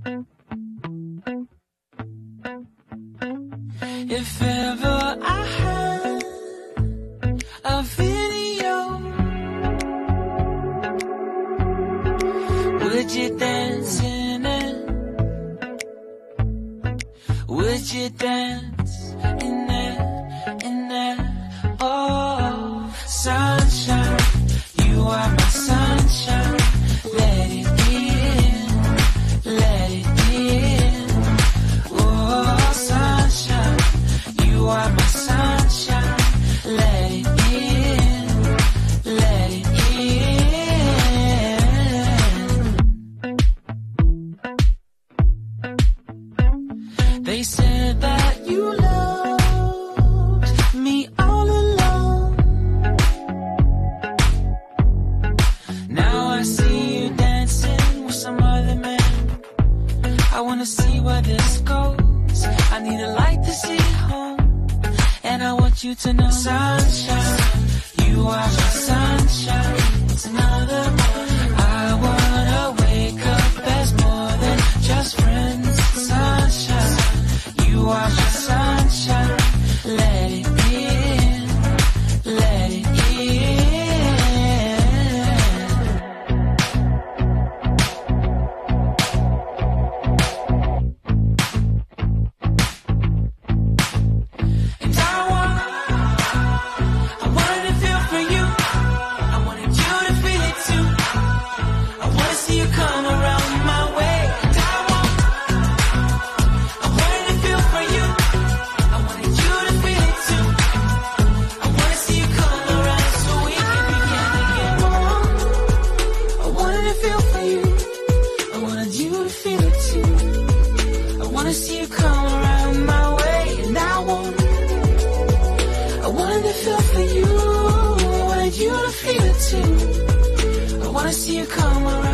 If ever I had a video, would you dance in it? Would you dance in it, in it? Oh, sunshine, you are my sunshine. Let it in, let it in. Oh, sunshine, you are my sunshine. Let it in, let it in. They said that you loved me all along. Now I see you dancing with some other man. I wanna see where this goes. I need a light to see home. And I want you to know, sunshine, you are my sunshine. It's another morning. I wanna wake up as more than just friends. Sunshine, you are my sunshine. Let it in, let it in. And I wanted to feel for you. I wanted you to feel it too. I wanna see you come around my way. And I wanted to feel for you. I wanted you to feel it too. I wanna see you come around so we can begin again. I wanted to feel for you. I wanted you to feel it too. I wanna see you come around my way. And I wanted to feel for you. I wanted you to feel it too. I wanna see you come around.